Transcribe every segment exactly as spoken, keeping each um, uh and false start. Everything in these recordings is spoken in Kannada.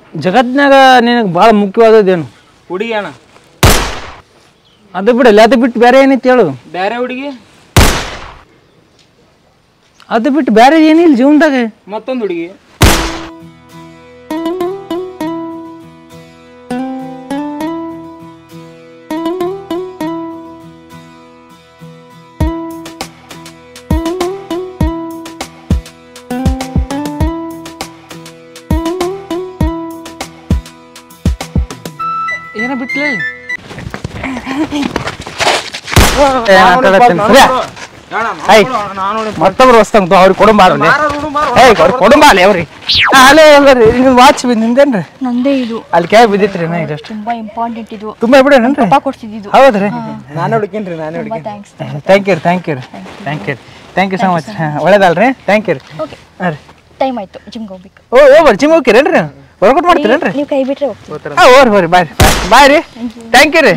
ಜಗತ್ನಾಗ ನಿನಗೆ ಭಾಳ ಮುಖ್ಯವಾದದ್ದೇನು? ಹುಡುಗಿ ಅಣ್ಣ. ಅದು ಬಿಡಲ್ಲ, ಅದು ಬಿಟ್ಟು ಬೇರೆ ಏನೈತಿ ಹೇಳು. ಬೇರೆ ಹುಡುಗಿ? ಅದು ಬಿಟ್ಟು ಬೇರೆ ಏನಿಲ್ಲ ಜೀವನದಾಗ. ಮತ್ತೊಂದು ಹುಡುಗಿ. ಏನ ಬಿಟ್ಲ ಮತ್ತೊಬ್ರು ವಸ್ತಂತ ಅವ್ರಿಗೆ ಕೊಡುಂಬಾರ ಕೊಡುಂಬಾಲಿ ಅವ್ರಿಗೆ. ಅಲ್ಲೇ ವಾಚ್ ನಿಮ್ದೇನ್ರಿ? ನಂದೇ ಇದು. ಅಲ್ಲಿ ಕ್ಯಾಬ್ ಬಿದ್ದಿತ್ರಿ ನಾ ಇದಷ್ಟು ತುಂಬಾ ಇಂಪಾರ್ಟೆಂಟ್ ಇದು. ತುಂಬಾ ಬಿಡೇನ್ರಿ? ಪಪ್ಪ ಕೊಡ್ಸಿದ್ದು. ಹೌದ್ರಿ? ನಾನು ಹುಡುಕಿನ್ರಿ ನಾನು ಹುಡುಕಿ. Thanks. Thank you thank you thank you thank you so much. ಒಳ್ಳೇದಲ್ರಿ? ಥ್ಯಾಂಕ್ ಯು ರೀ. ಹಾಂ ರೀ, ಟೈಮ್ ಆಯ್ತು, ಜಿಮ್ಗೆ ಹೋಗ್ಬೇಕು. ಓ ಹೋಗ್ಬರ್ರಿ, ಜಿಮ್ ಹೋಗ್ತೀರೇನ್ರಿ? ವರ್ಕೌಟ್ ಮಾಡ್ತೀರೇನ್ರಿ? ನೀವು ಕೈ ಬಿಟ್ರೆ ಹೋಗ್ತೀವಿ. ಹಾಂ ಹೋರಿ ಹೋರಿ ಬಾಯ್ ಬಾಯ್ ರೀ. ಥ್ಯಾಂಕ್ ಯು ರೀ.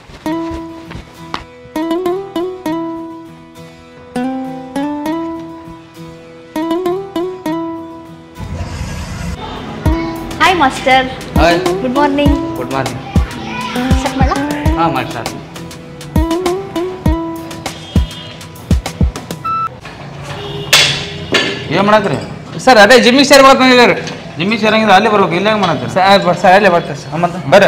Hi master. Hi. Good morning. Good morning. Start ಮಾಡಲಾ? ಹಾಂ ಮಾಡಿ ಸರ್. ಏನು ಮಾಡತ್ತೀರಿ ಸರ್? ಅದೇ ಜಿಮ್ಮಿಗೆ ಸೇರಿ ಬರ್ತಾನೆ. ಜಿಮ್ಮಿಗೆ ಸೇರಂಗಿದ್ರೆ ಅಲ್ಲಿ ಬರ್ಬೇಕು, ಇಲ್ಲ ಹೆಂಗೆ ಮಾಡತ್ತೀರಿ? ಸರ್ ಸರ್ ಅಲ್ಲೇ ಬರ್ತಾರೆ ಸರ್. ಮತ್ತೆ ಬರ್ರಿ.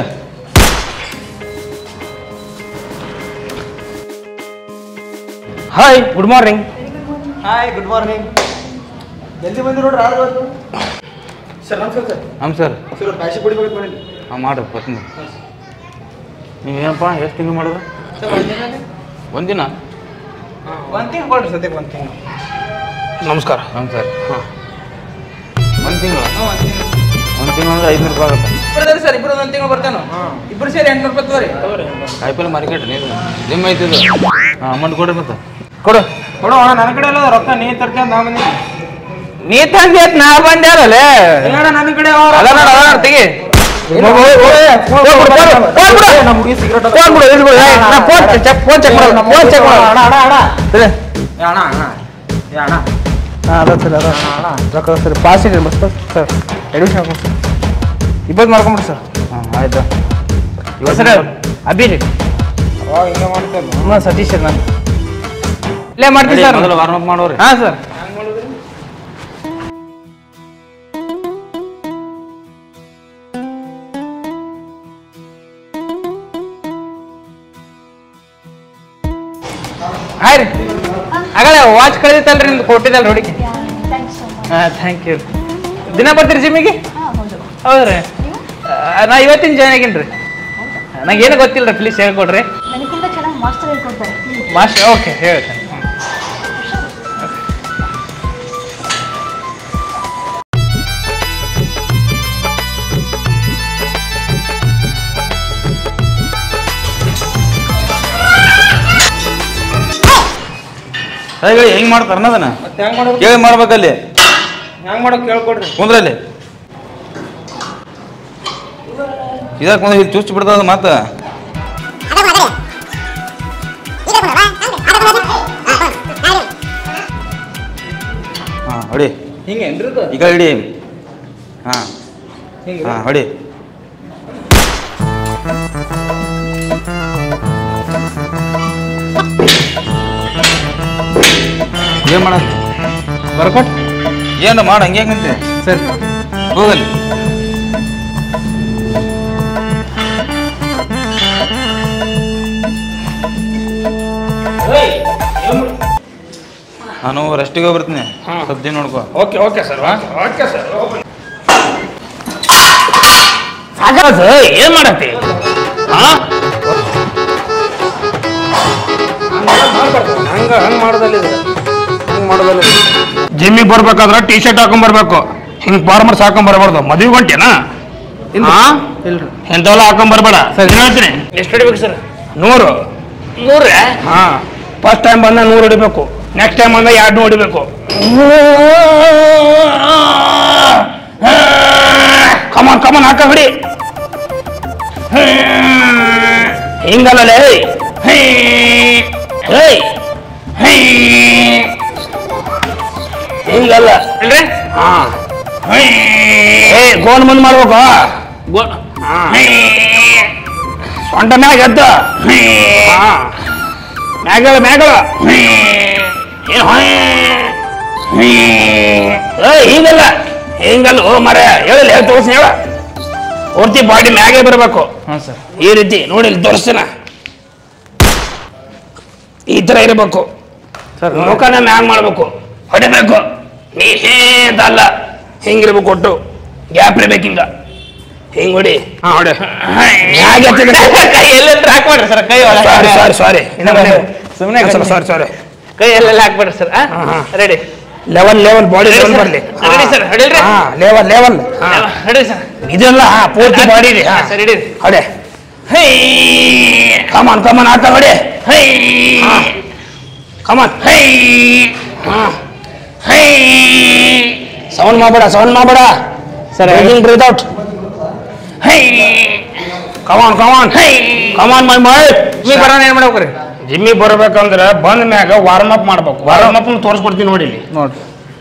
Hi, good morning. Hi, good morning. ಜಲ್ದಿ ಬಂದು ನೋಡ್ರಿ. ಆದ್ರೆ ಸರ್ ನಮಸ್ಕಾರ ಸರ್. ಹಾಂ ಸರ್. ಸರ್ ಕಾಶಿ ಪುಡಿ ಬಗ್ಗೆ ಬಂದಿಲ್ಲ. ಹಾಂ ಮಾಡ್ರಿ ಬರ್ತೀನಿ. ನೀವೇನಪ್ಪ ಎಷ್ಟು ತಿಂಗಳು ಮಾಡೋದು? ಸರ್ ಒಂದಿನ ಒಂದಿನ ಒಂದು ತಿಂಗಳು ಕೊಡ್ರಿ ಸದ್ಯಕ್ಕೆ. ಒಂದು ತಿಂಗಳು. ನಮಸ್ಕಾರ. ಹಾಂ ಸರ್. ಹಾಂ ಒಂದು ತಿಂಗಳು ಹಾಂ ಒಂದು ತಿಂಗಳು. ಒಂದು ತಿಂಗಳು ಅಂದ್ರೆ ಐದುನೂರು ರೂಪಾಯಿ ಆಗುತ್ತೆ. ಇಬ್ಬರು ಸರ್, ಇಬ್ಬರು ಒಂದು ತಿಂಗಳು ಬರ್ತಾನೆ. ಇಬ್ಬರು ಸೇರಿ ಎಂಟುನೂರು ರೂಪಾಯಿ ತಗೋರಿ. ತಗೋರಿ. ಕಾಯಿಪಲ್ಲೆ ಮಾರ್ಕೆಟ್ ನೀವು ಜಿಮ್ ಐತಿದ್ದು. ಹಾಂ ಅಮೌಂಟ್ ಕೊಡ್ರಿ ಮತ್ತೆ. ಕೊಡು ಕೊಡು ಅಣ್ಣ, ನನ್ನ ಕಡೆ ಎಲ್ಲ ರೊಕ್ಕ ನೀ ತರ್ಕೊಂಡು ನಾ ಬಂದಿ. ನೀ ತಂದೆ ನಾ ಬಂದ್ಯಾರಲ್ಲೇ. ನನ್ನ ಕಡೆ ಅದ ನೋಡ ಅದ ನೋಡ ತೆಗಿ. ನಮ್ಗೆ ಸಿಗರೇಟ್ ಫೋನ್ ಚೆಕ್ ಮಾಡ ಫೋನ್ ಚೆಕ್ ಮಾಡ. ಅಣ್ಣ ಅಣ್ಣ ಅಣ್ಣ ಸರಿ ಅಣ್ಣ ಅಣ್ಣ ಅಣ್ಣ ಹಾಂ ಅದ ಸರ್ ಅದ ರೊಕ್ಕ ಸರ್. ಪಾಸ್ ಇದೆ ಮಸ್ತ್ ಸರ್. ಅಡ್ಮಿಷನ್ ಹಾಕೊಂಡು ಸರ್. ಇಬ್ಬರು ಮಾಡ್ಕೊಂಬಿಡಿ ಸರ್. ಹಾಂ ಆಯ್ತು. ಇವ ಸರ್ ಅಭಿ ರೀ. ಅವಾಗ ಹಿಂಗೆ ಮಾಡ್ತೇನೆ. ಹಾಂ ಸತೀಶ್ ಸರ್. ನಾನು ಇಲ್ಲೇ ಮಾಡ್ತೀನಿ ಸರ್. ಮೊದಲು ವಾರ್ಮ್ ಅಪ್ ಮಾಡೋರಿ. ಹಾಂ ಸರ್. ಹಾಯ್ ರೀ. ಆಗಲೇ ವಾಚ್ ಕಳೆದಿತ್ತಲ್ರಿ ನಿಮ್ದು ಕೊಟ್ಟಿದ್ದಲ್ರಿ ಹುಡುಗಿ? Thanks so much. ಹಾಂ ಥ್ಯಾಂಕ್ ಯು. ದಿನ ಬರ್ತೀರಿ ಜಿಮ್ಮಿಗೆ? ಹಾಂ ಹೌದು. ಹೌದ್ರಿ? ನಾ ಇವತ್ತಿನ ಜಾಯ್ನ್ ಆಗೀನಿ ರೀ. ನಂಗೆ ಏನು ಗೊತ್ತಿಲ್ಲ ರೀ, ಪ್ಲೀಸ್ ಹೇಳ್ಕೊಡ್ರಿ. ನನಗಿಂತ ಚೆನ್ನಾಗಿ ಮಾಸ್ಟರ್ ಹೇಳ್ಕೊಡ್ತಾರೆ. ಮಾಸ್ಟರ್ ಓಕೆ ಹೇಳ್ತೇನೆ. ಹೇಳಿ ಹೆಂಗೆ ಮಾಡ್ತಾರೆ ಅನ್ನೋದನ್ನ ಮತ್ತೆ ಹೆಂಗೆ ಮಾಡೋದು? ಕೇಳಿ ಮಾಡ್ಬೇಕಲ್ಲಿ. ಹೆಂಗೆ ಮಾಡೋದು ಕೇಳ್ಕೊಡ್ರಿ. ಕುಂದ್ರಲ್ಲಿ ಇದಕ್ಕೆ ಒಂದು ಇಲ್ಲಿ ಚುಚ್ಚಿ ಬಿಡ್ತದ ಮತ್ತೆ. ಹಾಂ ಹೊಡಿ. ಹಿಂಗೆ ಏನ್ರಿ? ಈಗ ಹಿಡಿ. ಹಾಂ ಹಿಂಗೆ ಹಾಂ ಹೊಡಿ. ಏನು ಮಾಡ ಬರ್ಕೊಟ್ ಏನು ಮಾಡ ಹಂಗೆ ನಿಂತೆ ಸರ್. ಹೋಗಲ್ಲಿ. ನಾನು ರೆಸ್ಟಿಗೆ ಹೋಗ್ಬಿಡ್ತೀನಿ. ಸಬ್ಜಿ ನೋಡ್ಕೋ. Okay okay sir. Okay sir. ಸಾಕಾದ ಏನ್ ಮಾಡತ್ತಿ? ಹಂಗ ಹಂಗೆ ಮಾಡೋದಲ್ಲಿ ಹಂಗೆ ಮಾಡೋದಲ್ಲಿ ಜಿಮ್ಮಿಗೆ ಬರ್ಬೇಕಾದ್ರೆ ಟಿ ಶರ್ಟ್ ಹಾಕೊಂಡ್ ಬರ್ಬೇಕು. ಹಿಂಗ್ ಫಾರ್ಮರ್ಸ್ ಹಾಕೊಂಡ್ ಬರಬಾರ್ದು. ಮದುವೆ ಗಂಟೆನಾ ಇಲ್ರಿ. ಎಂತೆಲ್ಲ ಹಾಕೊಂಡ್ ಬರ್ಬೇಡ. ಸರಿ. ಏನ್ ಹೇಳ್ತೀನಿ? ಎಷ್ಟು ಹೊಡಿಬೇಕು ಸರ್? ನೂರು. ನೂರೇ? ಹಾ ಫಸ್ಟ್ ಟೈಮ್ ಬಂದ ನೂರು ಹೊಡಿಬೇಕು. ನೆಕ್ಸ್ಟ್ ಟೈಮ್ ಬಂದ ಎರಡು ಹೊಡಿಬೇಕು. ಕಮಾನ್ ಕಮಾನ್ ಹಾಕ ಬಿಡಿ. ಹಿಂಗಲ್ಲ ಹಿಂಗಲ್ಲ ಇಲ್ರಿ? ಹಾ ಏ ಗೋನ್ ಮುಂದ್ ಮಾಡ್ಬೇಕು ಗೋನ್ ಸೊಂಟ ಮ್ಯಾಗ ಎದ್ದ ಮ್ಯಾಗಳ ಮ್ಯಾಗಳ ಏನು ಹಿಂಗಲ್ಲ ಹಿಂಗಲ್ಲ ಓ ಮರ ಹೇಳಿಲ್ಲ ಹೇಳಿ ತೋರಿಸಿ ಹೇಳ ಪೂರ್ತಿ ಬಾಡಿ ಮ್ಯಾಗೆ ಬರಬೇಕು ಹಾಂ ಸರ್ ಈ ರೀತಿ ನೋಡಿ ಇಲ್ಲಿ ತೋರಿಸ್ತೀನ ಈ ತರ ಇರಬೇಕು ಸರ್ ಮುಖನ ಮ್ಯಾಗ್ ಮಾಡ್ಬೇಕು ಹೊಡಿಬೇಕು ನೀದಲ್ಲ ಹಿಂಗಿರ್ಬೇಕು ಒಟ್ಟು ಗ್ಯಾಪ್ ಇರ್ಬೇಕು ಹಿಂಗ ಹಿಂಗ್ ಹೊಡಿ ಹಾ ಹೊಡೆ ಕೈ ಎಲ್ಲೆಲ್ಲ ಹಾಕ್ಬೇಡ್ರಿ ಸರ್ ಕೈ ಸಾರಿ ಸಾರಿ ಸಾರಿ ಸುಮ್ಮನೆ ಸಾರಿ ಸಾರಿ ಕೈ ಎಲ್ಲೆಲ್ಲ ಹಾಕ್ಬೇಡ್ರಿ sir ready level level body level ಬರ್ಲಿ ರೆಡಿ ಸರ್ ಹೊಡಿಲ್ರಿ ಹಾ ಲೆವೆಲ್ ಲೆವೆಲ್ ರೆಡಿ ಸರ್ ಇದೆಲ್ಲ ಹಾ ಪೂರ್ತಿ ಬಾಡಿ ಇದೆ ಸರ್ ರೆಡಿ ಹೊಡೆ ಹೈ ಕಮಾನ್ ಕಮಾನ್ ಆಟ ಹೊಡೆ ಹೈ ಕಮಾನ್ ಹೈ ಹೈ ಸೌಂಡ್ ಮಾಡಬೇಡ ಸೌಂಡ್ ಮಾಡಬೇಡ ಸರ್ ಬ್ರೀದಿಂಗ್ ಬ್ರೀತ್ ಔಟ್ ಹೈ ಕಮಾನ್ ಕಮಾನ್ ಹೈ ಕಮಾನ್ ಮೈ ಮೈ ನೀವು ಬರೋಣ ಏನು ಮಾಡ್ಬೇಕ್ರಿ ಜಿಮ್ಮಿಗೆ ಬರ್ಬೇಕಂದ್ರೆ ಬಂದ ಮ್ಯಾಗ ವಾರ್ಮ್ ಅಪ್ ಮಾಡ್ಬೇಕು ವಾರ್ಮ್ ಅಪ್ ತೋರಿಸ್ಕೊಡ್ತೀನಿ ನೋಡಿ ಇಲ್ಲಿ ನೋಡ್ರಿ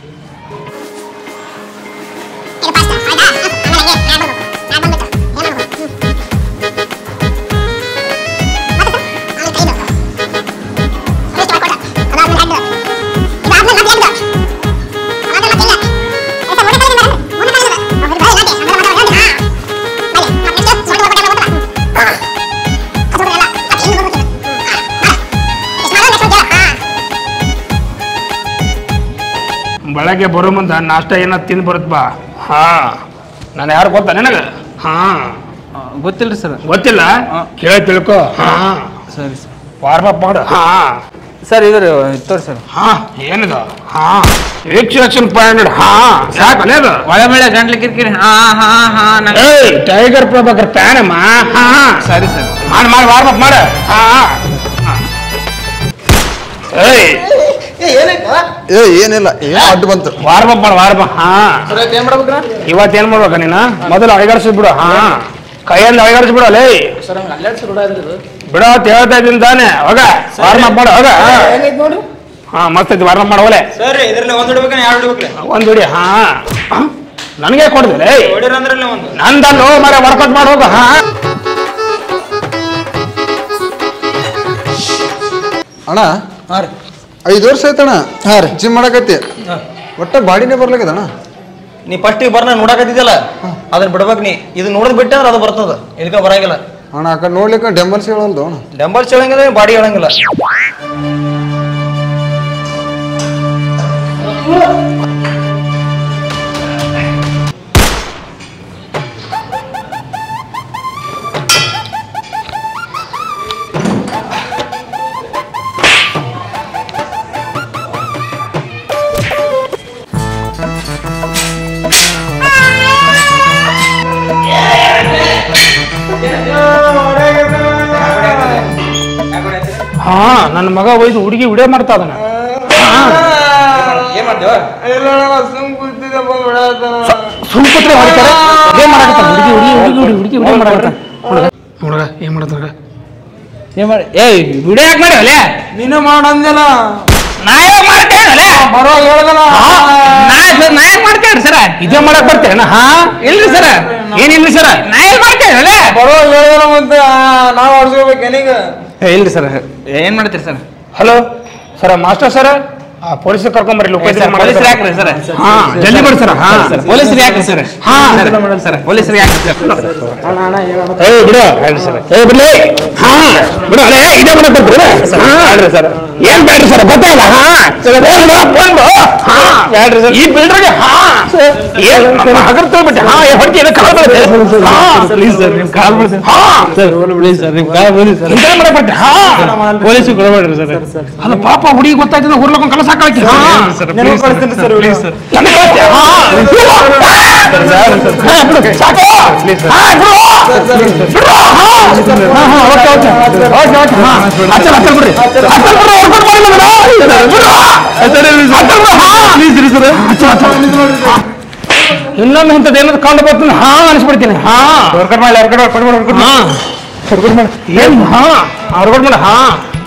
ಬೆಳಗ್ಗೆ ಬರೋ ಮುಂದ ನಾಷ್ಟ ಏನಾದ್ ತಿಂದು ಬರುತ್ತ ಬಾ ಹಾ ನಾನು ಯಾರು ಗೊತ್ತಾ ನಿನಗ ಹಾ ಗೊತ್ತಿಲ್ರಿ ಸರ್ ಗೊತ್ತಿಲ್ಲ ಕೇಳಿ ತಿಳ್ಕೊ ಹಾ ಸರಿ ಸರ್ ವಾರ್ಮ್ ಅಪ್ ಮಾಡು ಹಾ ಸರ್ ಇದು ತೋರಿ ಸರ್ ಹಾ ಏನಿದು ಹಾ ಎಕ್ಸ್ಟ್ರಾಕ್ಷನ್ ಪಾಯಿಂಟ್ ಹಾ ಸಾಕಲ್ಲ ಅದು ಒಳ್ಳೆ ಬೆಳೆ ಗಂಟ್ಲು ಕಿರಿಕಿರಿ ಹಾ ಹಾ ಹಾ ಏಯ್ ಟೈಗರ್ ಪ್ರಭಾಕರ್ ಪ್ಯಾನ್ ಅಮ್ಮ ಹಾ ಸರಿ ಸರ್ ಮಾಡಿ ಮಾಡಿ ವಾರ್ಮ್ ಅಪ್ ಮಾಡು ಹಾ ಏಯ್ ಏ ಏನಿಲ್ಲ ಏನೋ ಅಡ್ಡು ಬಂತು ವಾರ್ಮ್ ಅಪ್ ಮಾಡು ವಾರ್ಮ್ ಅಪ್ ಹಾ ಏನ್ ಮಾಡ್ಬೇಕ್ರ ಇವತ್ತೇನ್ ಮಾಡ್ಬೇಕ ನೀನ ಮೊದಲು ಅಳಗಾಡಿಸಿ ಬಿಡು ಹಾ ಕೈಯಲ್ಲಿ ಅಳಗಾಡಿಸಿ ಬಿಡು ಅಲ್ಲೇ ಸರ್ ಹಂಗ ಅಲ್ಲಾಡ್ಸಿ ಬಿಡೋದ್ರಿ ಬಿಡ ಅಂತ ಹೇಳ್ತಾ ಇದ್ದೀನಿ ತಾನೆ ಹೋಗ ವಾರ್ಮ್ ಅಪ್ ಮಾಡು ಹೋಗ ಹೆಂಗೈತಿ ನೋಡಿ ಹಾ ಮಸ್ತ್ ಐತಿ ವಾರ್ಮ್ ಅಪ್ ಮಾಡೋಲೆ ಸರ್ ಇದ್ರಲ್ಲಿ ಒಂದ್ ಹಿಡ್ಬೇಕನ ಎರಡು ಹಿಡ್ಬೇಕ್ರಿ ಒಂದ್ ಹುಡಿ ಹಾ ನನಗೆ ಕೊಡ್ದಿಲ್ಲ ಹೊಡಿರ ಅಂದ್ರಲ್ಲ ಒಂದು ನಂದಲ್ಲೋ ಮರ ವರ್ಕೌಟ್ ಮಾಡಿ ಹೋಗ ಹಾ ಅಣ್ಣ ಹಾಂ ರೀ ಐದು ವರ್ಷ ಆಯ್ತಣ್ಣ ಹಾಂ ರೀ ಜಿಮ್ ಮಾಡಕತ್ತಿ ಒಟ್ಟ ಬಾಡಿನೇ ಬರ್ಲಾಗದ ಅಣ್ಣ ನೀ ಫಸ್ಟಿಗೆ ಬರ್ನ ನೋಡಕತ್ತಿದ್ದಲ್ಲ ಅದನ್ನ ಬಿಡ್ಬೇಕು ನೀ ಇದು ನೋಡೋದ್ ಬಿಟ್ಟೆ ಅಂದ್ರೆ ಅದು ಬರ್ತದ ಇದಕ್ಕೆ ಬರಂಗಿಲ್ಲ ಅಣ್ಣ ಆ ಕಡೆ ನೋಡ್ಲಿಕ್ಕೆ ಡೆಂಬಲ್ಸ್ ಹೇಳಲ್ದು ಅಣ್ಣ ಡಂಬಲ್ಸ್ ಹೇಳಂಗಿಲ್ಲ ಬಾಡಿ ಹೇಳಂಗಿಲ್ಲ ಹಾ ನನ್ನ ಮಗ ಒಯ್ದು ಹುಡುಗಿ ವಿಡಿಯೋ ಮಾಡ್ತಾ ಅದನ್ನ ಏನ್ ಮಾಡ್ದೇವ ಸುಮ್ ಕೂತ್ರೆ ಹೊಡಿತಾರೆ ಏನ್ ಮಾಡಕತ್ತಾನ ಹುಡುಗಿ ಹುಡುಗಿ ಹುಡುಗಿ ಹುಡುಗಿ ವಿಡಿಯೋ ಮಾಡಕತ್ತಾನ ಹುಡುಗ ಏನ್ ಮಾಡತ್ತಾನ ಏನ್ ಮಾಡಿ ಏಯ್ ವಿಡಿಯೋ ಯಾಕೆ ಮಾಡಿ ಅಲ್ಲೇ ನೀನು ಮಾಡಂದಿಲ್ಲ ನಾ ಯಾಕೆ ಮಾಡ್ತೇನೆ ಬರೋ ಹೇಳ್ದಲ್ಲ ನಾ ನಾ ಯಾಕೆ ಮಾಡ್ತೇನೆ ಸರ ಇದೇ ಮಾಡಕ್ ಬರ್ತೇನ ಹಾ ಇಲ್ರಿ ಸರ ಏನಿಲ್ರಿ ಸರ ನಾ ಏನ್ ಮಾಡ್ತೇನೆ ಅಲ್ಲೇ ಬರೋ ಹೇಳ್ದಲ್ಲ ಮತ್ತೆ ನಾವು ಆಡ್ಸ್ಕೋಬೇಕು ಏನೀಗ ಏ ಇಲ್ರಿ ಸರ್ ಏನ್ ಮಾಡ್ತೀರಿ sir hello sir master sir police ಕರ್ಕೊಂಬರ್ರಿ ಪೊಲೀಸರು ಯಾಕ್ರಿ ಸರ್ ಹಾ ಜಲ್ದಿ ಬರ್ರಿ ಸರ್ ಹಾ ಪೊಲೀಸರು ಯಾಕ್ರಿ ಸರ್ ಹಾ ಸರ್ ಪೊಲೀಸರು ಯಾಕ್ರಿ ಸರ್ ಏ ಬಿಡು ಏ ಬಿಡ್ಲಿ ಹಾ ಬಿಡು ಅಲ್ಲೇ ಇದೇ ಮಾಡಕ್ ಬರ್ತೀರಿ ಹೇಳ್ರಿ ಸರ್ ಏನ್ ಬೇಡ್ರಿ ಸರ್ ಗೊತ್ತಾಗಲ್ಲ ಹಾ ಬಂದು ಹಾ ಹೇಳ್ರಿ ಸರ್ ಈ ಬಿಲ್ಡರ್ಗೆ ಹಾ ಏನ್ ಹಗರ್ ತೋಬಿಟ್ಟೆ ಹಾ ಹೊಟ್ಟೆ ಏನೋ ಕಾಲ್ ಬರುತ್ತೆ ಹಾ ಪ್ಲೀಸ್ ಸರ್ ನಿಮ್ ಕಾಲ್ ಬಿಡಿ ಹಾ ಸರ್ ಪ್ಲೀಸ್ ಸರ್ ನಿಮ್ ಕಾಲ್ ಬಿಡಿ ಸರ್ ಇಂತ ಮಾಡಕ್ ಬರ್ತೆ ಹಾ ಪೊಲೀಸರು ಕೊಡಬೇಡ್ರಿ ಸರ್ ಅಲ್ಲ ಪಾಪ ಹುಡುಗಿ ಗೊತ್ತಾಯ್ತದ ಹುರ್ಲಕ್ಕೊಂದು ಕಲಸ ಹಾಕಿ ಹಾ sir please sir please sir ನನಗೆ ಗೊತ್ತೆ, ಹಾ ಹಾ, ಬಿಡು, ಸಾಕು ಹಾ ಬಿಡು ಬಿಡು ಹಾ ಹಾ ಹಾ ಓಕೆ ಓಕೆ ಓಕೆ ಓಕೆ ಹಾ ಅಚ್ಚಲ್ ಅಚ್ಚಲ್ ಬಿಡ್ರಿ ಅಚ್ಚಲ್ ಬಿಡ್ರಿ ವರ್ಕೌಟ್ ಮಾಡಿಲ್ಲ ಬಿಡು ಬಿಡು ಅಚ್ಚಲ್ ಬಿಡು ಹಾ ಪ್ಲೀಸ್ ರೀ ಸರ್ ಅಚ್ಚಲ್ ಅಚ್ಚಲ್ ಇನ್ನೊಮ್ಮೆ ಇಂಥದ್ದು ಏನಾದ್ರು ಕಂಡು ಬರ್ತೀನಿ ಹಾ ಅನಿಸ್ಬಿಡ್ತೀನಿ ಹಾ ವರ್ಕೌಟ್ ಮಾಡಿ ವರ್ಕೌಟ್ ಮಾಡಿ ವರ್ಕೌಟ್ ಹಾ ವರ್ಕೌಟ್ ಮಾಡಿ ಏನ್ ಹಾ ವರ್ಕೌಟ್ ಮಾಡ ಹಾ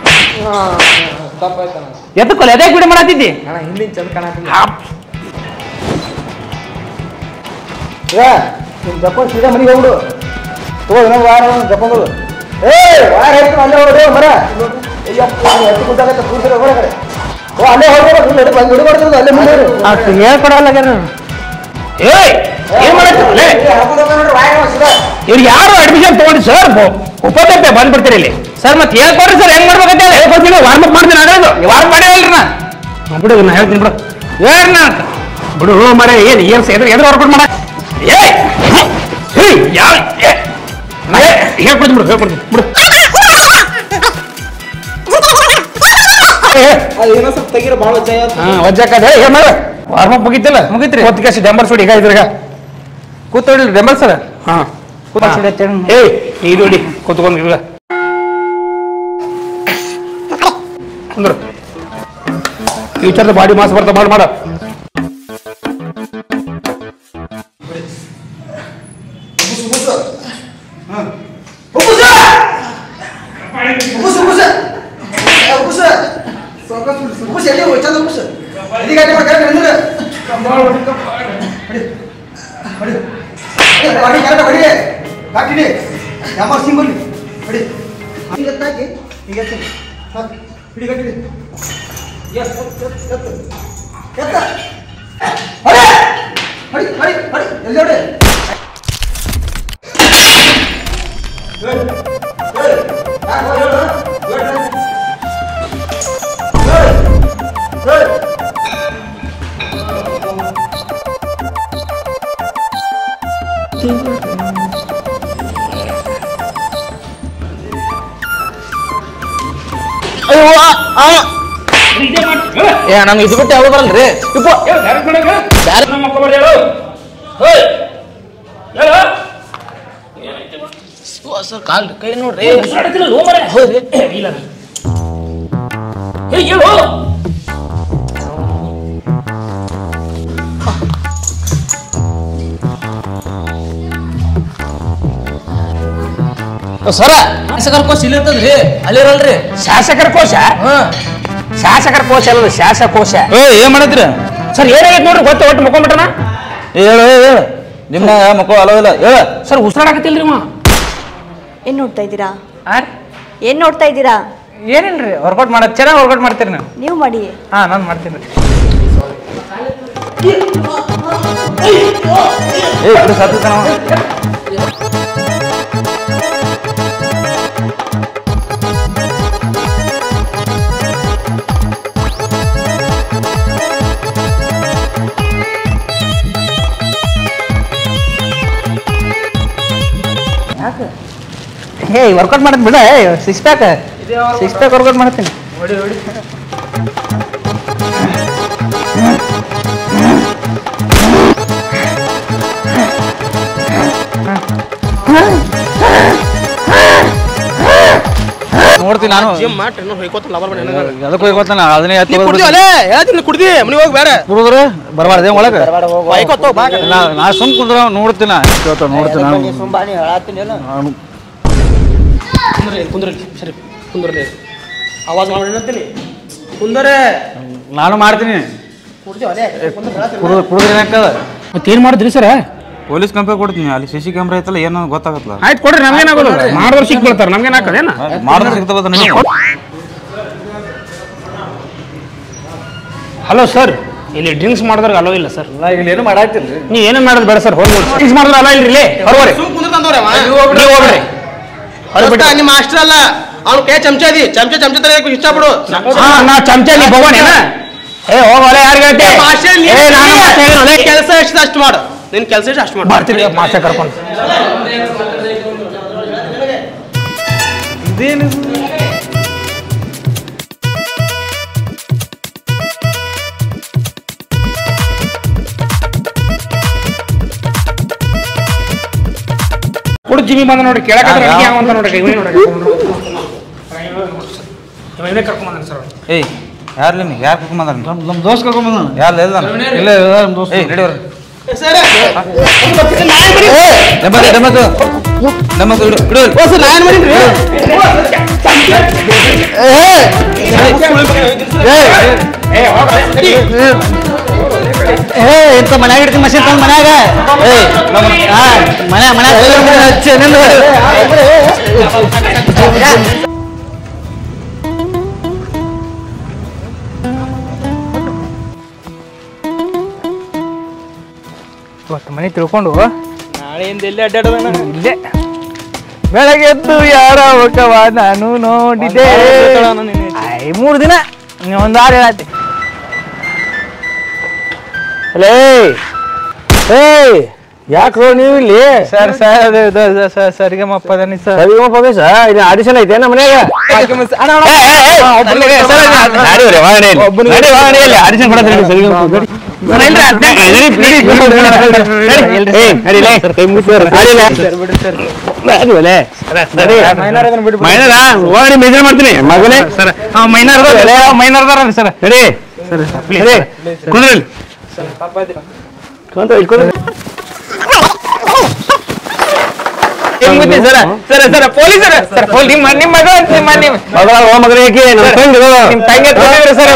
ಎದಕ್ಕಲ್ಲ ಎದೇ ಬಿಡಿ ಮಾಡತ್ತಿದ್ದಿ ನಿಮ್ಮ ಜಪ್ಪ ಸೀದಾ ಮನೆಗೆ ಹೋಗ್ಬಿಡು ತಗೋ ಇನ್ನೊಂದು ವಾರ ಜಪ್ಪಂಗಳು ಏ ವಾರ ಹೇಳ್ತೀನಿ ಅಲ್ಲೇ ಹೋಗ್ರಿ ಮರ ಅಯ್ಯಪ್ಪ ಎಷ್ಟು ಗೊತ್ತಾಗತ್ತೆ ಕೂಸರ ಹೊರ ಕಡೆ ಓ ಅಲ್ಲೇ ಹೋಗ್ಬೇಕು ಬಂದು ಹಿಡಿಬಾರ್ದು ಅಲ್ಲೇ ಮುಂದೆ ಹೇಳ್ಕೊಡಲ್ಲ ಏಯ್ ಏನ್ ಮಾಡಕ್ಕೆ ಇವ್ರು ಯಾರು ಅಡ್ಮಿಷನ್ ತಗೊಂಡು ಸರ್ ಉಪತಪ್ಪೆ ಬಂದ್ಬಿಡ್ತೀರಿ ಇಲ್ಲಿ ಸರ್ ಮತ್ತೆ ಹೇಳ್ಕೊಡ್ರಿ ಸರ್ ಹೆಂಗ್ ಮಾಡ್ಬೇಕಂತ ಹೇಳ್ಕೊಡ್ತೀನಿ ವಾರ್ಮ್ ಅಪ್ ಮಾಡ್ತೀನಿ ಆಗಲ್ಲ ವಾರ್ಮ್ ಮಾಡಿರಲ್ರಿ ನಾ ಬಿಡು ನಾ ಹೇಳ್ತೀನಿ ಬಿಡು ಏನ್ ನಾ ಬಿಡು ಮರ ಏನ್ ಏನ್ ಎದ್ರ ಎದ್ರ ಹೊರ್ಕೊಂಡು ಮಾಡ ಏಯ್ ಯಾವ ಹೇಳ್ಕೊಡ್ತೀನಿ ಬಿಡು ಹೇಳ್ಕೊಡ್ತೀನಿ ಬಿಡು ಏನೋ ಸ್ವಲ್ಪ ತೆಗೀರ ಭಾಳ ಜಯ ಹಾ ವಜ್ಜಾಕದೆ ಏನ್ ಮಾಡ ವಾರ್ಮ್ ಅಪ್ ಮುಗಿತಿಲ್ಲ ಮುಗಿತ್ರಿ ಹೊತ್ತು ಕಾಸಿ ಡೆಂಬಲ್ ಸುಡಿ ಈಗ ಇದ್ರಾಗ ಕೂತ್ಕೊಳ್ಳಿ ಡೆಂಬಲ್ ಸರ್ ಹಾ ಏಯ್ ಇದು ನೋಡಿ ಕೂತ್ಕೊಂಡಿಲ್ಲ ಅಂದ್ರು ಫ್ಯೂಚರ್ದ ಬಾಡಿ ಮಾಸ್ ಬರ್ತಾ ಮಾಡಿ ಮಾಡ ಸಿಂಗಲ್ ಹಿಡಿ ಹಾಕಿ ಈಗ ಹಿಡಿ ಕಟ್ಟಿ ಎಸ್ ಎತ್ತ ಹೊಡೆ ಹೊಡಿ ಹೊಡಿ ಹೊಡಿ ಎಲ್ಲಿ ಹೊಡೆ ಏ ನಂಗೆ ಇದು ಬಿಟ್ಟು ಯಾವಾಗ ಬರಲ್ರಿ ಸರ್ ಕಾಲ್ ಕೈ ನೋಡ್ರಿ ಸರ ಶಾಸಕರ ಕೋಶ ಇಲ್ಲಿ ಇರ್ತದ್ರಿ ಅಲ್ಲಿರಲ್ರಿ ಶಾಸಕರ ಕೋಶ ಶಾಸಕರ ಕೋಶ ಅಲ್ಲ ಶಾಸಕೋಶ ಏ ಏನ್ ಮಾಡತ್ರಿ ಸರ್ ಏನಾಗೈತೆ ನೋಡ್ರಿ ಗೊತ್ತ ಒಟ್ಟು ಮುಕ್ಕೊಂಬಿಟ್ರನ ಹೇಳು ಹೇಳು ನಿಮ್ನ ಮಕ್ಕಳು ಅಲವಿಲ್ಲ ಹೇಳ ಸರ್ ಉಸಿರಾಡಕತ್ತಿಲ್ರಿ ಅವ ಏನ್ ನೋಡ್ತಾ ಇದ್ದೀರಾ ಏನ್ ನೋಡ್ತಾ ಇದ್ದೀರಾ ಏನಿಲ್ರಿ ವರ್ಕೌಟ್ ಮಾಡೋದು ಚೆನ್ನಾಗಿ ವರ್ಕೌಟ್ ಮಾಡ್ತೀರಿ ನೀವು ನೀವು ಮಾಡಿ ಹಾ ನಾನು ಮಾಡ್ತೀನಿ ಏ ಇಬ್ರು ಸತ್ತ ಹೇ ವರ್ಕೌಟ್ ಮಾಡೋದು ಬಿಡ six pack six pack workout ಮಾಡ್ತೀನಿ ಹೊಡಿ ಹೊಡಿ ನೋಡ್ತೀನಿ ನಾನು ಅದಕ್ಕೆ ಹೋಗ್ತಾನ ಅದನ್ನೇ ಹೇಳ್ತೀನಿ ಕುಡ್ದಿ ಮನೆಗೆ ಹೋಗಿ ಬೇರೆ ಕುಡಿದ್ರೆ ಬರಬಾರ್ದು ಒಳಗೆ ನಾ ಸುಮ್ ಕುಂದ್ರ ನೋಡ್ತೀನಿ ನೋಡ್ತೀನಿ ಸುಂಬಾನಿ ಹೇಳತ್ತೀನಿ ನಾನು ಕುಂದ್ರಿ ಸರಿ ಕುಂದ್ರಲಿ ಆವಾಜ್ ಮಾಡಿ ಕುಂದರೆ ನಾನು ಮಾಡ್ತೀನಿ ಕುಡಿದ್ರೆ ಏನಾಗ್ತದ ಮತ್ತೇನು ಮಾಡಿದ್ರಿ ಸರ್ ಪೊಲೀಸ್ ಕಂಪ್ಲೇಂಟ್ ಕೊಡ್ತೀನಿ ಅಲ್ಲಿ ಸಿ ಸಿ ಕ್ಯಾಮ್ರಾ ಐತಲ್ಲ ಏನೋ ಗೊತ್ತಾಗತ್ತಲ್ಲ ಆಯ್ತು ಕೊಡ್ರಿ ನಮ್ಗೇನಾಗೋದು ಮಾಡಿದ್ರು ಸಿಕ್ಬಿಡ್ತಾರೆ ನಮ್ಗೇನು ಹಾಕೋದೇನ ಮಾಡಿದ್ರೆ ಸಿಗ್ತದ ಹಲೋ ಸರ್ ಇಲ್ಲಿ ಡ್ರಿಂಕ್ಸ್ ಮಾಡಿದ್ರೆ ಅಲೋ ಇಲ್ಲ ಸರ್ ಇಲ್ಲಿ ಏನು ಮಾಡಾಕ್ತಿಲ್ರಿ ನೀವು ಏನೇನು ಮಾಡೋದು ಬೇಡ ಸರ್ ಹೋಗಿ ಡ್ರಿಂಕ್ಸ್ ಮಾಡಿದ್ರೆ ಅಲೋ ಇಲ್ರಿ ಇಲ್ಲಿ ಹೊರವರಿ ನೀವು ಹೋಗ್ರಿ ನಿಮ್ಮ ಮಾಸ್ಟರ್ ಅಲ್ಲ ಅವ್ನು ಕೈ ಚಮಚ ಅದಿ ಚಮಚ ಚಮಚ ತರ ಇಷ್ಟಪಡು ಹಾ ನಾ ಚಮಚ ನೀ ಭಗವಾನೇನ ಏ ಹೋಗೋಲೆ ಯಾರಿಗೆ ಹೇಳ್ತಿ ಕೆಲಸ ಎಷ್ಟು ಅಷ್ಟು ಮಾಡು ನಿನ್ ಕೆಲಸ ಎಷ್ಟು ಅಷ್ಟು ಮಾಡು ಬರ್ತೀನಿ ಮಾಸ ಕರ್ಕೊಂಡು ಇದೇನು ಕುಡ್ ಜಿಮ್ಮಿ ಬಂದ ನೋಡಿ ಕೇಳಕ್ಕೆ ಅಂತ ನೋಡ್ರಿ ಇವನೇ ನೋಡ್ರಿ ಇವನೇ ಕರ್ಕೊಂಡ್ ಬಂದ ಸರ್ ಏಯ್ ಯಾರ್ಲಿ ನೀ ಯಾರು ಕರ್ಕೊಂಡ್ ಬಂದಾರ ನಮ್ಮ ದೋಸ್ತ್ ಕರ್ಕೊಂಡ್ ಬಂದ ಯಾರ್ಲ ಇಲ್ಲ ಇಲ್ಲ ನಮ್ಮ ದೋಸ್ತ್ ಏಯ್ ನಡಿವ್ರಿ ಸರ್ ನಮ್ಮದು ನಮ್ಮದು ನಮ್ಮದು ಇಡು ಇಡು ನಾಯನ್ ಮಾಡಿದ್ರಿ ಏ ಏ ಇಂಥ ಮನ್ಯಾಗ ಇಡ್ತೀನಿ ಮಷೀನ್ ತಂದು ಮನ್ಯಾಗ ಏ ಹಾ ಮನೆ ಮನ್ಯಾಗ ಹಚ್ಚಿ ನಿಂದು ಇವತ್ತು ಮನೆ ತಿಳ್ಕೊಂಡು ನಾಳೆಯಿಂದ ಎಲ್ಲಿ ಅಡ್ಡಾಡೋದ ಇಲ್ಲೇ ಬೆಳಗ್ಗೆ ಎದ್ದು ಯಾರ ಒಕ್ಕವ ನಾನು ನೋಡಿದ್ದೆ ಐ ಮೂರು ದಿನ ಒಂದು ಆರು ಹೇಳತ್ತಿ ಅಲೇ ಏಯ್ ಯಾಕ್ರೋ ನೀವು ಇಲ್ಲಿ ಸರ್ ಸರ್ ಅದು ಸರಿಗಮಪ್ಪ ಅದನಿ ಸರ್ ಸರಿಗಮಪ್ಪ ಬೇಸ ಇಲ್ಲಿ ಆಡಿಷನ್ ಐತೆ ನಮ್ಮ ಮನ್ಯಾಗ ಆಡಿಷನ್ ಕೊಡತ್ರಿ ಸರಿಗಮಪ್ಪ ಮೇಜರ್ ಮಾಡ್ತೀನಿ ಮಗನೇ ಸರ್ ಮೈನರ್ ಮೈನರ್ ಸರ್ ಹೇಳಿ ಕುಂದ್ರಿ ಸರ ಸರ ಸರ ಪೊಲೀಸರ ಸರ್ ನಿಮ್ಮ ನಿಮ್ಮ ಮಗ ನಿಮ್ಮ ನಿಮ್ಮ ಮಗಳ ಓ ಮಗನ ಏಕೆ ನಮ್ಮ ಫ್ರೆಂಡ್ ನಿಮ್ಮ ತಂಗಿ ಕೊಟ್ಟಿದ್ರು ಸರ್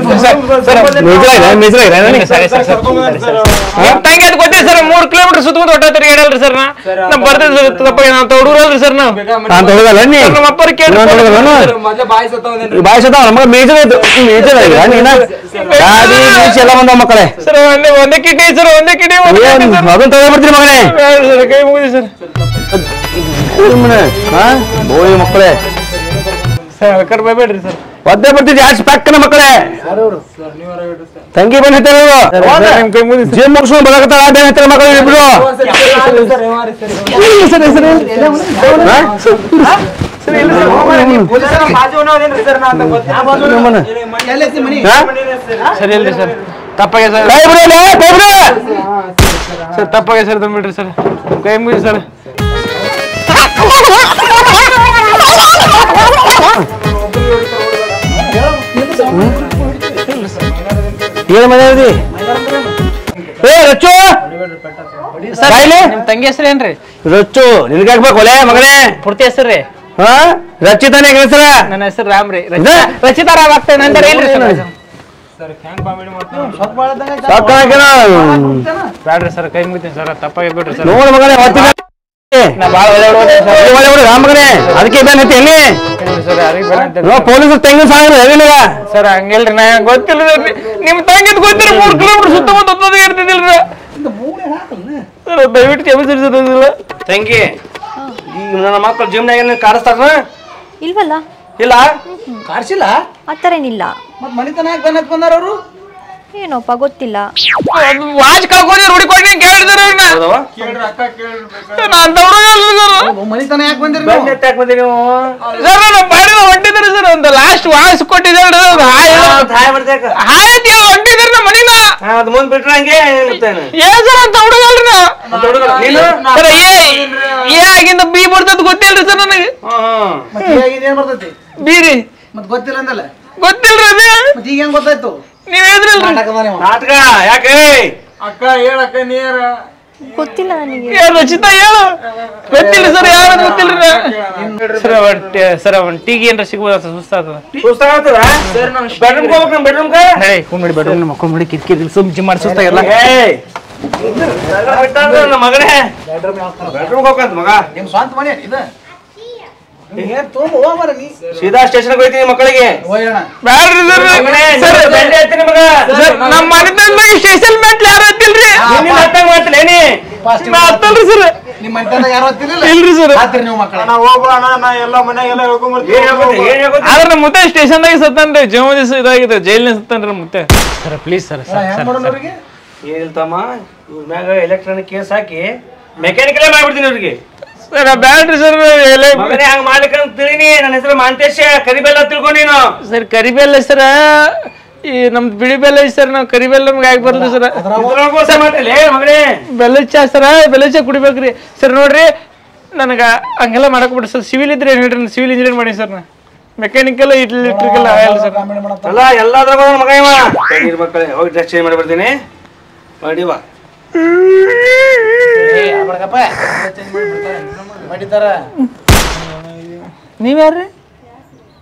ಮೇಜರ್ ನಿಮ್ಮ ತಂಗಿ ಅದು ಕೊಟ್ಟಿರಿ ಸರ್ ಮೂರು ಕಿಲೋಮೀಟರ್ ಸುತ್ತಮುತ್ತ ಹೊಟ್ಟ ತಿರುಗಾಡಲ್ರಿ ಸರ್ ನಾ ಬರ್ತಿದ್ವಿ ತಪ್ಪ ನಾವು ತೊಡೂರಲ್ರಿ ಸರ್ ನಾವು ನಾನು ತೊಡಗಲ್ಲ ನೀ ನಮ್ಮ ಅಪ್ಪರು ಕೇಳಿ ಬಾಯಿ ಸತಾವ ನಮಗ ಮೇಜರ್ ಆಯ್ತು ಮೇಜರ್ ಆಗಿ ನೀನ ಗಾಡಿ ಬೀಚ್ ಎಲ್ಲ ಬಂದವ ಮಕ್ಕಳೇ ಸರ್ ಒಂದೇ ಒಂದೇ ಕಿಡ್ನಿ ಸರ್ ಒಂದೇ ಕಿಡ್ನಿ ಅದನ್ನ ತಗೊಂಡ್ಬಿಡ್ತೀನಿ ಮಗನೇ ಸರ್ ಕೈ ಮುಗಿದಿ ಸರ್ ಬೋಳಿ ಮಕ್ಕಳೇ ಸರ್ ಕರ್ ಬೇಡ್ರಿ ಸರ್ ಒದ್ದೆ ಬರ್ತಿದ್ದೆ ಆಚೆ ಪಕ್ಕನ ಮಕ್ಕಳೇ ತಂಗಿ ಬಂದ್ ಹೇಳ್ತಾರೆ ಜಿಮ್ ಮುಗಿಸ್ಕೊಂಡು ಬರಕತ್ತಾರ ಅದೇ ಹೇಳ್ತಾರೆ ಮಕ್ಕಳು ಇಬ್ರು ಸರಿ ಇಲ್ರಿ ಸರ್ ತಪ್ಪಾಗೆ ಸರ್ ಕೈ ಬಿಡಲ್ಲ ಕೈ ಬಿಡ ಸರ್ ತಪ್ಪಾಗೆ ಸರ್ ತಂದ್ಬಿಡ್ರಿ ಸರ್ ಕೈ ಮುಗಿದಿ ಸರ್ ಏನ್ ಮನೆ ಏ ರಚ್ಚು ಸರ್ ನಿಮ್ ತಂಗಿ ಹೆಸರು ಏನ್ರಿ ರಚ್ಚು ನಿನ್ಗೆ ಹಾಕ್ಬೇಕು ಒಲೆ ಮಗನೇ ಪೂರ್ತಿ ಹೆಸರು ರೀ ಹಾ ರಚಿತಾನೆ ಹೆಸರ ನನ್ನ ಹೆಸರು ರಾಮ್ ರೀ ರಚಿತಾ ರಾಮ್ ಆಗ್ತದೆ ನಂತರ ಏನ್ರಿ ಬ್ಯಾಡ್ರಿ ಸರ್ ಕೈ ಮುಗಿತೀನಿ ಸರ್ ತಪ್ಪಾಗಿ ಬಿಡ್ರಿ ಸರ್ ನೋಡ್ ಮಗನೇ ನಾ ಬಾಳ ಮಗನೇ ಅದಕ್ಕೆ ಬೇನೈತಿ ಎಲ್ಲಿ ಪೊಲೀಸರು ತೆಂಗಿನ ಸಾಗ ಹೇಳಿಲ್ಲ ಸರ್ ಹಂಗಿಲ್ರಿ ನಾ ಗೊತ್ತಿಲ್ಲ ನಿಮ್ ತಂಗಿದ್ ಗೊತ್ತಿಲ್ಲ ಮೂರ್ ಕಿಲೋಮೀಟರ್ ಸುತ್ತಮುತ್ತ ಹೊತ್ತದ ಇರ್ತಿದಿಲ್ರಿ ಸರ್ ದಯವಿಟ್ಟು ಕ್ಷಮಿಸಿಲ್ಲ ತಂಗಿ ಈಗ ನನ್ನ ಮಕ್ಕಳು ಜಿಮ್ನಾಗ ಕಾಡಿಸ್ತಾರ ಇಲ್ವಲ್ಲ ಇಲ್ಲ ಕಾಡ್ಸಿಲ್ಲ ಆ ಥರ ಏನಿಲ್ಲ ಮತ್ ಮನಿತನ ಯಾಕೆ ಬಂದ್ ಬಂದಾರ ಅವರು ಏನೋಪ್ಪ ಗೊತ್ತಿಲ್ಲ ವಾಚ್ ಕಳ್ಕೊಂಡ್ರೆ ಹುಡುಕೊಂಡು ಕೇಳಿದ್ರು ಮನಿತನ ಯಾಕೆ ಬಂದಿರಿ ಯಾಕೆ ಬಂದಿರಿ ನೀವು ಸರ್ ನಾನು ಬಾಡಿ ಹೊಂಟಿದ್ರಿ ಸರ್ ಒಂದು ಲಾಸ್ಟ್ ವಾಯ್ಸ್ ಕೊಟ್ಟಿದ್ದಾರೆ ಹಾಯ್ ಹೊಂಟಿದ್ರಿ ನಮ್ಮ ಮನಿನ ಅದು ಮುಂದ್ ಬಿಟ್ರೆ ಹಂಗೆ ಏನ್ ಸರ್ ಅಂತ ಹುಡುಗಲ್ರಿ ಸರ್ ಏ ಆಗಿಂದ ಬಿ ಬರ್ತದ ಗೊತ್ತಿಲ್ರಿ ಸರ್ ನನಗೆ ಏನ್ ಬರ್ತೈತಿ ಬೀರಿ ಮತ್ ಗೊತ್ತಿಲ್ಲ ಅಂದಲ್ಲ ಗೊತ್ತಿಲ್ರಿ ಅದೇ ಮತ್ ಈಗ ಹೆಂಗ್ ಗೊತ್ತಾಯ್ತು ನೀವ್ ಹೇಳಿದ್ರಲ್ರಿ ನಾಟಕ ಯಾಕೆ ಅಕ್ಕ ಹೇಳಕ್ಕ ನೀರ ಗೊತ್ತಿಲ್ಲ ನನಗೆ ಏನ್ ರಚಿತಾ ಹೇಳು ಗೊತ್ತಿಲ್ಲ ಸರ್ ಯಾರು ಗೊತ್ತಿಲ್ರಿ ಸರ್ ಒಟ್ಟೆ ಸರ್ ಒಂದ್ ಟೀಗೆ ಏನ್ರ ಸಿಗ್ಬೋದ ಸುಸ್ತಾಗ್ತದ ಸುಸ್ತಾಗ್ತದ ಬೆಡ್ರೂಮ್ ಹೋಗ್ಬೇಕು ನಮ್ ಬೆಡ್ರೂಮ್ ಹೇ ಕುಂಬಿಡಿ ಬೆಡ್ರೂಮ್ ಮಕ್ಕಳು ಮಾಡಿ ಕಿರ್ಕಿರಿ ಸುಮ್ ಜಿಮ್ ಮಾಡಿ ಸುಸ್ತಾಗಿಲ್ಲ ಮಗನೇ ಬೆಡ್ರೂಮ್ ಹೋಗ್ಕಂತ ಮಗ ನಿಮ್ ಸ್ವಂತ ಮನೆ ಇದು ಸೀದಾ ಸ್ಟೇಷನ್ ಹೋಗ್ತೀನಿ ಮಕ್ಕಳಿಗೆ ಬ್ಯಾಡ್ರಿ ಸರ್ ನಮ್ಮ ಮನೆ ಸ್ಟೇಷನ್ ಮೆಟ್ಲು ಯಾರು ಹತ್ತಿಲ್ರಿ ಮಾಡ್ತೀನಿ ಹತ್ತಲ್ರಿ ಸರ್ ನಿಮ್ಮ ಮನೆ ಯಾರು ಹತ್ತಿಲ್ಲ ಇಲ್ರಿ ಸರ್ ನೀವು ಮಕ್ಕಳ ಹೋಗೋಣ ನಾ ಎಲ್ಲ ಮನೆಗೆಲ್ಲ ಆದ್ರೆ ನಮ್ಮ ಮುತ್ತೆ ಸ್ಟೇಷನ್ದಾಗ ಸತ್ತನ್ರಿ ಜೀವ ದಿವಸ ಇದಾಗಿದೆ ಜೈಲ್ನ ಸತ್ತನ್ರಿ ಮುತ್ತೆ ಸರ್ ಪ್ಲೀಸ್ ಸರ್ ಏನಿಲ್ತಮ್ಮ ಇವ್ರ ಮ್ಯಾಗ ಎಲೆಕ್ಟ್ರಾನಿಕ್ ಕೇಸ್ ಹಾಕಿ ಮೆಕ್ಯಾನಿಕಲೇ ಮಾಡ್ಬಿಡ್ತೀನಿ ಅವ್ರಿಗೆ ಸರ್ ಬ್ಯಾಡ್ರಿ ಸರ್ ಹಂಗ ಮಾಡ್ಲಿಕ್ಕಂತ ತಿಳಿನಿ ನನ್ನ ಹೆಸರು ಮಾಂತೇಶ ಕರಿಬೆಲ್ಲ ತಿಳ್ಕೊ ನೀನು ಸರ್ ಕರಿಬೆಲ್ಲ ಸರ ಈ ನಮ್ದು ಬಿಳಿ ಬೆಲ್ಲ ಸರ್ ನಾವು ಕರಿಬೆಲ್ಲ ನಮ್ಗೆ ಆಗಿ ಬರ್ಲಿ ಸರ್ ಬೆಲ್ಲ ಚಾ ಸರ ಬೆಲ್ಲ ಚಾ ಕುಡಿಬೇಕ್ರಿ ಸರ್ ನೋಡ್ರಿ ನನಗೆ ಹಂಗೆಲ್ಲ ಮಾಡಕ್ ಬಿಡ್ರಿ ಸರ್ ಸಿವಿಲ್ ಇದ್ರೆ ಏನು ಹೇಳ್ರಿ ಸಿವಿಲ್ ಇಂಜಿನಿಯರ್ ಮಾಡಿ ಸರ್ ನಾ ಮೆಕ್ಯಾನಿಕಲ್ ಇಲೆಕ್ಟ್ರಿಕಲ್ ಆಗಲ್ಲ ಸರ್ ಅಲ್ಲ ಎಲ್ಲಾದ್ರಾಗ ಮಗ ಇವ ಮಕ್ಕಳೇ ಹೋಗಿ ಡ್ರೆಸ್ ಚೇಂಜ್ ಮಾಡಿ ಬರ್ತೀನಿ ಮಾಡಿವಾ ನೀವ್ಯಾರ್ರಿ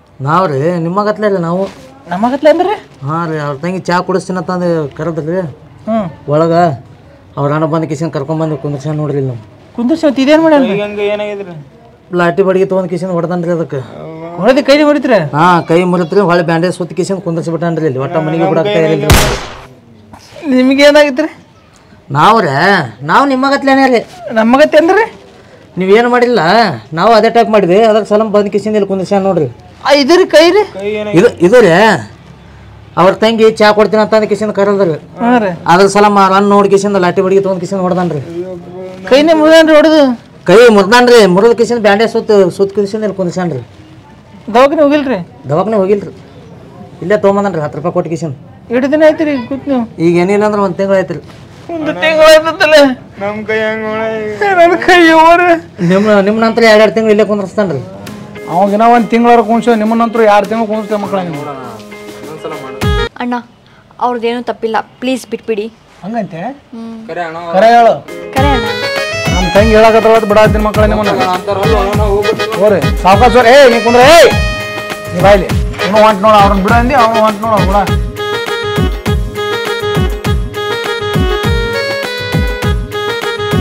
ನಾವ್ರಿ ನಿಮ್ಮ ಗತ್ಲೆ ರೀ ನಾವು ನಮ್ಮ ಗತ್ಲೆ ಅಂದ್ರೆ ಹಾಂ ರೀ ಅವ್ರ ತಂಗಿ ಚಾ ಕುಡಿಸ್ತೀನಂತಂದು ಕರೆದ್ರಿ ಹ್ಞೂ ಒಳಗ ಅವ್ರ ಅಣ್ಣ ಬಂದು ಕಿಶನ್ ಕರ್ಕೊಂಬಂದು ಕುಂದ್ರಸ ನೋಡ್ರಿ ನಾವು ಕುಂದರ್ಸಿ ಮತ್ತೆ ಇದೇನು ಮಾಡ್ಯಾನ ಹಂಗ ಏನಾಗಿದ್ರಿ ಲಾಟಿ ಬಡಿಗೆ ತೊಗೊಂಡು ಕಿಶನ್ ಹೊಡೆದನ್ರಿ ಅದಕ್ಕೆ ಹೊಡೆದು ಕೈ ಹೊಡಿತೀರ ಹಾ ಕೈ ಮುರಿತ್ರಿ ಹೊಳೆ ಬ್ಯಾಂಡೇಜ್ ಸುತ್ತ ಕಿಶನ್ ಕುಂದರ್ಸಿ ಬಿಟ್ಟಾನ್ರಿ ಇಲ್ಲಿ ಒಟ್ಟ ಮನೆಗೆ ಬಿಡಾಕ್ತಾ ಇರಲಿಲ್ಲ ನಿಮಗೆ ಏನಾಗಿತ್ತು ರೀ ನಾವ್ರೆ ನಾವು ನಿಮ್ಮಗತ್ಲೇನೇ ರೀ ನಮಗತ್ತೆ ಅಂದ್ರೆ ನೀವೇನು ಮಾಡಿಲ್ಲ ನಾವು ಅದೇ ಟೈಪ್ ಮಾಡಿದ್ವಿ ಅದ್ರ ಸಲ ಬಂದು ಕಿಶನ್ ಇಲ್ಲಿ ಕುಂದರ್ಸ ನೋಡ್ರಿ ಇದು ರೀ ಕೈ ರೀ ಇದು ಇದು ರೀ ಅವ್ರ ತಂಗಿ ಚಾ ಕೊಡ್ತೀನಿ ಅಂತ ಕಿಶನ್ ಕರಲ್ರಿ ಹಾಂ ರೀ ಅದ್ರ ಸಲ ರನ್ ನೋಡಿ ಕಿಶನ್ ಲಾಟಿ ಬಡಿಗೆ ತೊಗೊಂಡು ಕಿಶನ್ ಹೊಡೆದನ್ರಿ ಕೈನೇ ಮುರಿದಾನ್ರಿ ಹೊಡೆದು ಕೈ ಮುರ್ದಾನ್ರಿ ಮುರಿದ ಕಿಶನ್ ಬ್ಯಾಂಡೇಜ್ ಸುತ್ತ ಸುತ್ತ ಕಿಶನ್ ಇಲ್ಲಿ ಕುಂದರ್ಸಾನ್ರಿ ದವಾಖಾನೆ ಹೋಗಿಲ್ರಿ ದವಾಖಾನೆ ಹೋಗಿಲ್ರಿ ಇಲ್ಲೇ ತೊಗೊಂಬಂದನ್ರಿ ಹತ್ತು ರೂಪಾಯಿ ಕೊಟ್ಟು ಕಿಶನ್ ಎರಡು ದಿನ ಆಯ್ತು ರೀ ಕೂತ್ ನೀವು ಈಗ ಏನಿಲ್ಲ ಅಂದ್ರೆ ಒಂದು ತಿಂಗಳು ಆಯ್ತು ರೀ ಒಂದು ತಿಂಗಳು ಆಯ್ತಲ್ಲ ನಮ್ ಕೈ ಹಂಗ ನನ್ನ ಕೈ ಹೋರಿ ನಿಮ್ಮ ನಿಮ್ಮ ನಂತರ ಎರಡು ಎರಡು ತಿಂಗಳು ಇಲ್ಲೇ ಕುಂದರ್ಸ್ತಾನ್ರಿ ಅವಾಗಿನ ಒಂದು ತಿಂಗಳಾರ ಕುಣಿಸೋ ನಿಮ್ಮ ನಂತರ ಎರಡು ತಿಂಗಳು ಕುಣಿಸ್ತೇವೆ ಮಕ್ಕಳ ನೀವು ಅಣ್ಣ ಅವ್ರದ್ದೇನು ತಪ್ಪಿಲ್ಲ ಪ್ಲೀಸ್ ಬಿಟ್ಬಿಡಿ. ಹಂಗಂತೆ ಕರೆ ಅಣ್ಣ ಕರೆ ಹೇಳು ಕರೆ ಅಣ್ಣ ನಮ್ಮ ತಂಗಿ ಹೇಳಕತ್ತ ಬಿಡಾತೀನಿ ಮಕ್ಕಳ ನಿಮ್ಮನ್ನ ಹೋರಿ ಸಾವ್ಕಾಸ್ ಏ ನೀ ಕುಂದ್ರೆ ಏಯ್ ನೀ ಬಾಯ್ಲಿ ಇವನು ಹೊಂಟ್ ನೋಡ ಅವ್ರನ್ನ ಬಿಡ ಅಂದಿ ಅವ್ನು ಹೊಂಟ್ ನೋಡ ಬಿಡ